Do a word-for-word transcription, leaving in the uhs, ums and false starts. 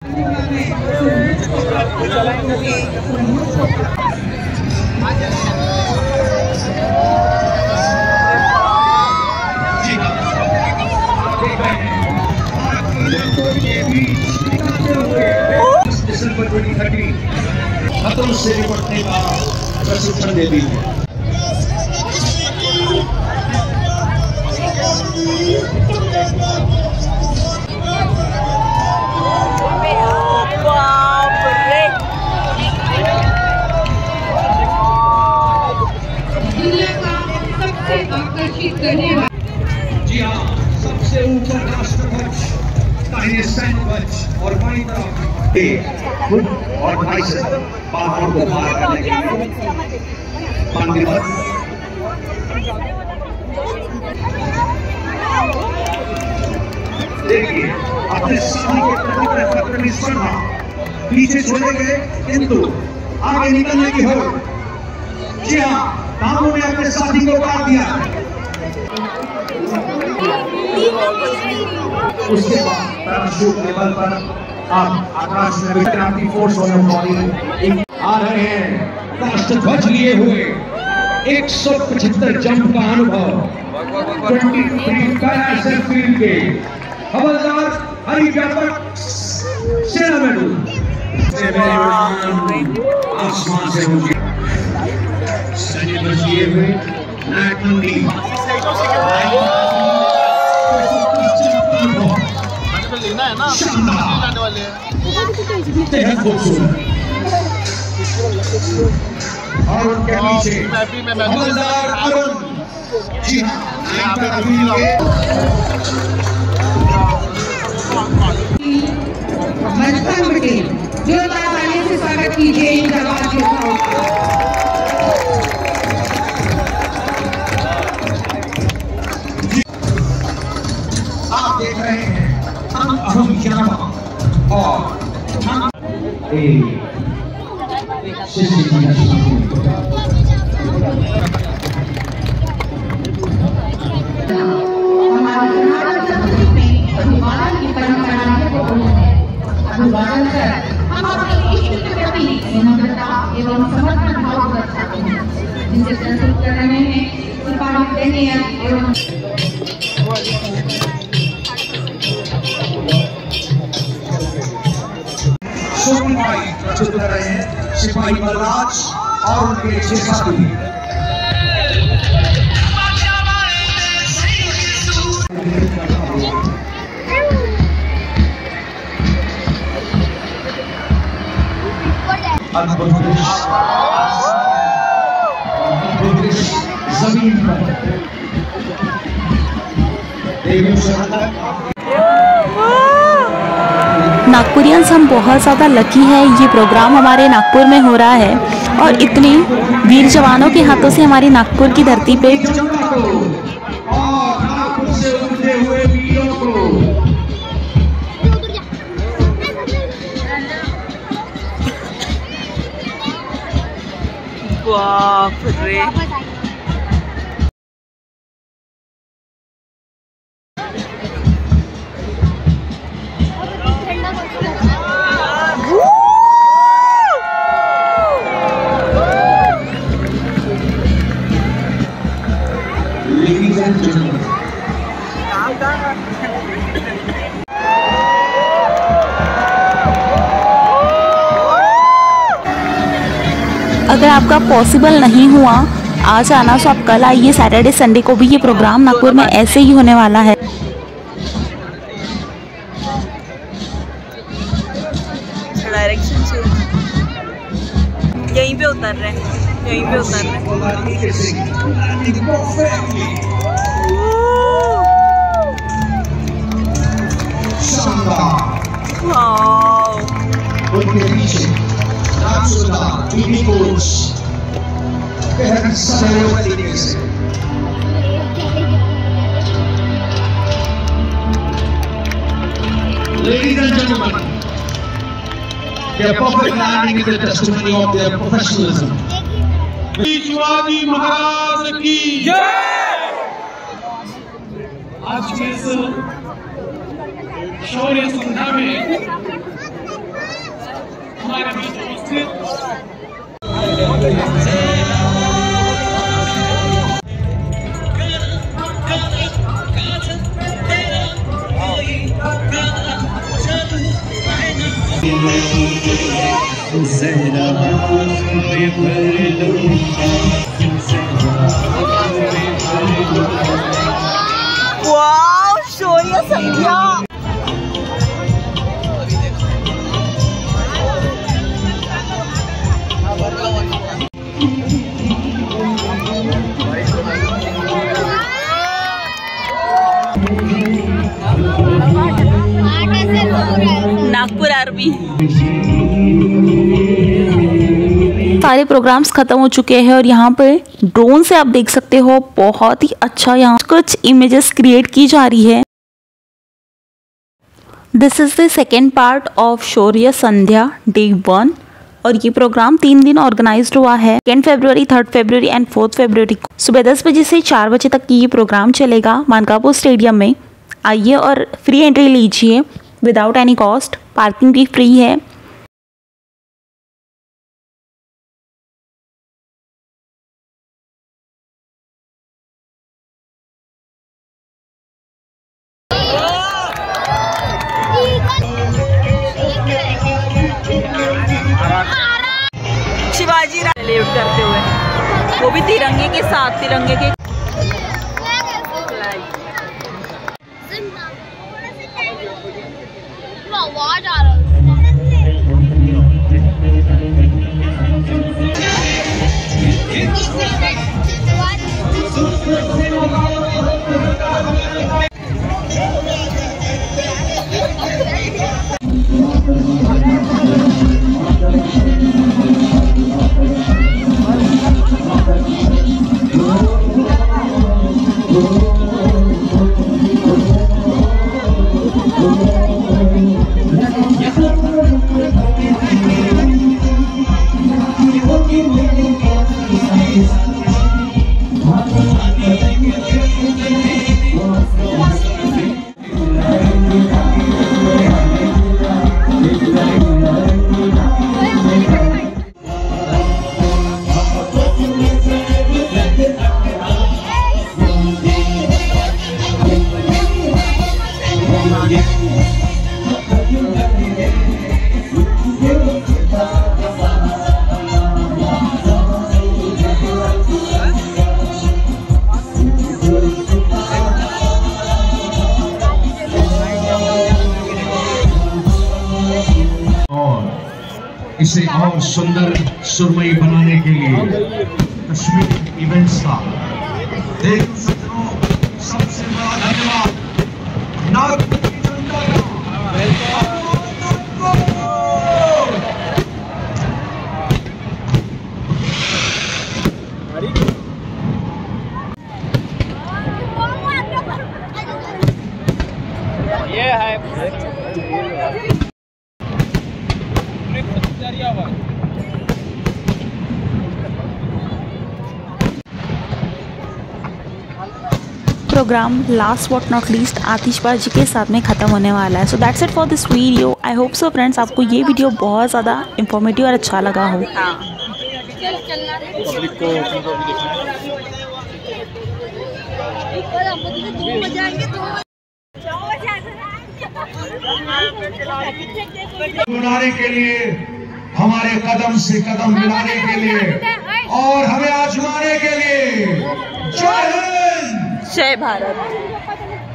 दिसंबर दो हज़ार तीस खतरों से निपटने का प्रशिक्षण देती है। दुनिया का सबसे आकर्षित करने वाला, जी हाँ, सबसे ऊपर राष्ट्रध्वज, दाहिने सैन्य ध्वज और बाईं तरफ और ढाई से बाहर को पार करने के लिए पांडिवत देखिए अपने साथी के प्रति स्पर्धा पीछे छोड़े गए किंतु आगे निकलने की होड़। जी हाँ, कानून ने अपने साथी को काट दिया। उसके बाद पैराशूट लेवल पर आप आकाश में क्रांति फोर्स वाले बॉडी आ रहे हैं राष्ट्रध्वज लिए हुए एक सौ पचहत्तर जंप का अनुभव तेईस पैराशूट फील्ड के हवलदार हरि व्यापक सेना मेडल आसमान से ऊंचे सैन्य ध्वज लिए हुए नायक मंडी और उनके पीछे हवलदार अरुण। जी हाँ, मजबूत ब्रिगेड जो तालियों से स्वागत कीजिए इन जवान के साथ। आप देख रहे हैं हम अहम ज्ञान और अभिवादन की परंपरा को अभिवादन कर हम अपने इष्ट के प्रति नम्रता एवं समर्पण भाव दर्शाते हैं, जिनसे प्रस्तुत कर रहे हैं सिपाही दैनिक एवं प्रस्तुत कर रहे हैं सिपाही बलराज और उनके छह साथी। अद्भुत दृश्य जमीन पर नागपुरियंस हम बहुत ज़्यादा लकी है। ये प्रोग्राम हमारे नागपुर में हो रहा है और इतनी वीर जवानों के हाथों से हमारी नागपुर की धरती पे बाप रे अगर आपका पॉसिबल नहीं हुआ आज आना तो आप कल आइए। सैटरडे संडे को भी ये प्रोग्राम नागपुर में ऐसे ही होने वाला है। डायरेक्शन यहीं पे उतर रहे हैं, यहीं पे उतर रहे हैं। Ladies and gentlemen, their perfect landing is a testimony of their professionalism. Shivaji Maharaj की जय। आज के इस शौर्य संध्या में वाओ, शौर्य संध्या। नागपुर आर्मी। सारे प्रोग्राम्स खत्म हो चुके हैं और यहाँ पे ड्रोन से आप देख सकते हो बहुत ही अच्छा यहाँ कुछ इमेजेस क्रिएट की जा रही है। This is the second part of Shaurya Sandhya day one और ये प्रोग्राम तीन दिन ऑर्गेनाइज्ड हुआ है second February, third February and fourth February को सुबह दस बजे से चार बजे तक की ये प्रोग्राम चलेगा मानकापुर स्टेडियम में। आइए और फ्री एंट्री लीजिए विदाउट एनी कॉस्ट, पार्किंग भी फ्री है। शिवाजी सैल्यूट करते हुए, वो भी तिरंगे के साथ, तिरंगे के आवाज आ रहा है। इसे और सुंदर सुरमई बनाने के लिए कश्मीर इवेंट्स का देख सज्जनों सबसे बड़ा धन्यवाद नागपुर की जनता का। ये है programme last but not least आतिशबाजी के साथ में ख़त्म होने वाला है। So that's it for this video. I hope so friends आपको ये वीडियो बहुत ज़्यादा इंफॉर्मेटिव और अच्छा लगा हो। बनाने के लिए, हमारे कदम से कदम मिलाने के लिए और हमें आजमाने के लिए। जय हिंद, जय भारत।